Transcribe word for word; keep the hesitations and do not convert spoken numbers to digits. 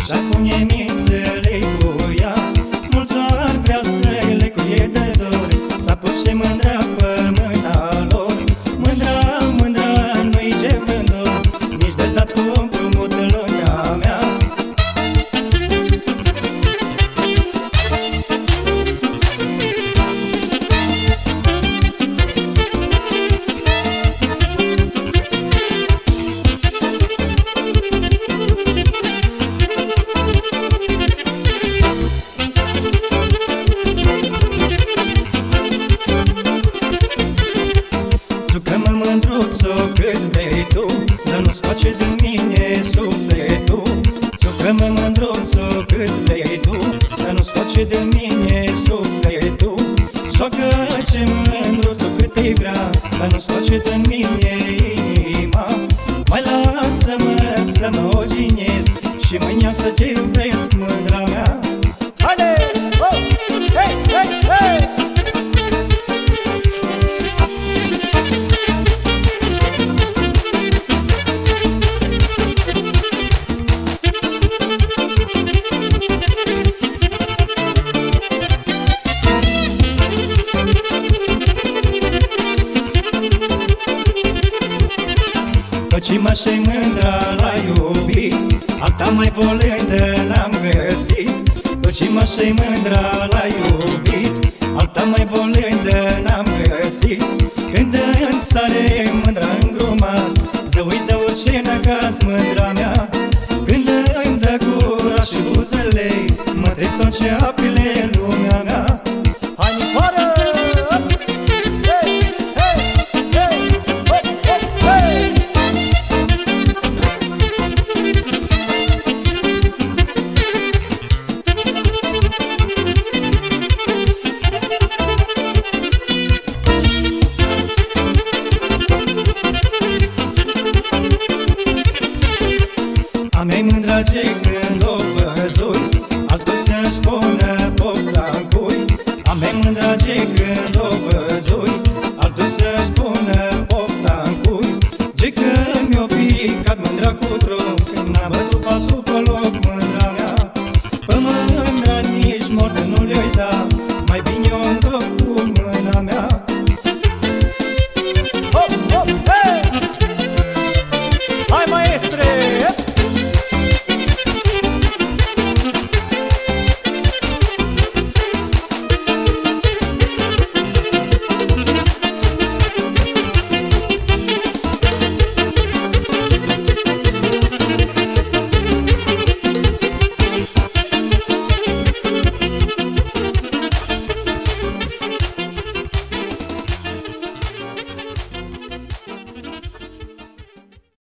așa cum e mințele cu ea. Mulți ar vrea să le cuie de dor, să apuce mândra pe mâna lor. Mândra, mândra, nu-i ce vândor, nici de dat cu împrumut în lumea mea. Jucă-mă mândruțo cât vrei tu, dar nu scoace din mine sufletul. Jucă-mă mândruțo cât vrei tu, dar nu scoace din mine sufletul. Joacă-ce mândruțo cât îi vrea, dar nu scoace din mine inima. Mai lasă-mă să mă oginesc și mâine să-ți iubesc mândra mea. Haide! Oh! Hei, hei, hei! Păcima și mândra l-a iubit, alta mai polendă n-am găsit. Păcima și mândra l-a iubit, alta mai polendă n-am găsit. Când îmi sare mândra în grumaz, să uită orice necaz mândra mea. Când îmi dă gura și buzele, mă trec tot ce apile lumea mea. Hai, Nicoară! A mea mândra ce